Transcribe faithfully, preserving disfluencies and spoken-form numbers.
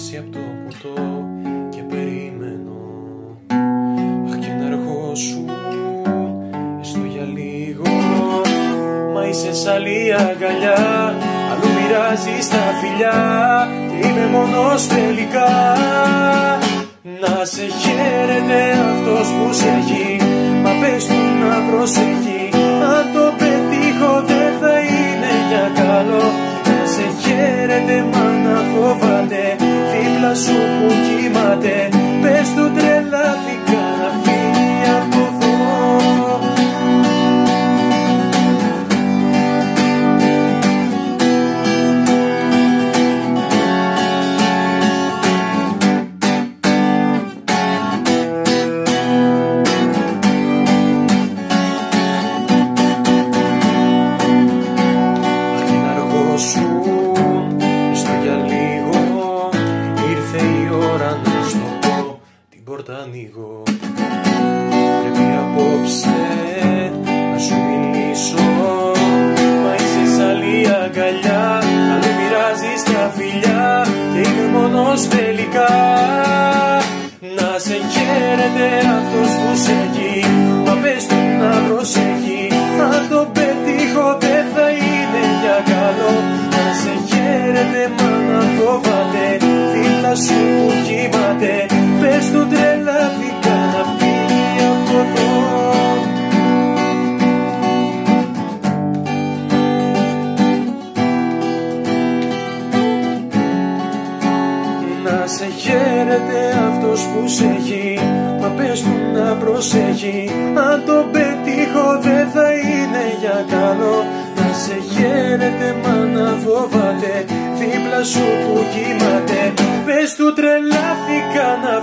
ξυπνήσει από το ποτό και περιμένω. Αχ, και να ερχόσουν έστω για λίγο. Μα είσαι σ' άλλη αγκαλιά, αλλού μοιράζεις τα φιλιά και είμαι μόνος τελικά. Να σε χαίρεται αυτός που σε έχει, μα πες του να προσέχει. Αν το πετύχω δεν θα είναι για καλό. Να σε χαίρεται μα να φοβάται, δίπλα σου που κοιμάται. Πες του τρελάθηκα να φύγει από εδώ. Ανοίγω. Πρέπει απόψε να σου μιλήσω, μα είσαι σ' άλλη αγκαλιά, αλλού μοιράζεις τα φιλιά και είμαι μόνος τελικά. Να σε χαίρεται αυτός που σε έχει, μα πες του να προσέχει. Αν το πετύχω δεν θα είναι για καλό. Να σε χαίρεται μα να φοβάται, δίπλα σου που κοιμάται. Πες του τρελάθηκα να φύγει από εδώ. Να σε χαίρεται αυτός που σε έχει, μα πες του να προσέχει. Αν το πετύχω δεν θα είναι για καλό. Να σε χαίρεται μα να φοβάται, δίπλα σου που κοιμάται. Πες του τρελάθηκα να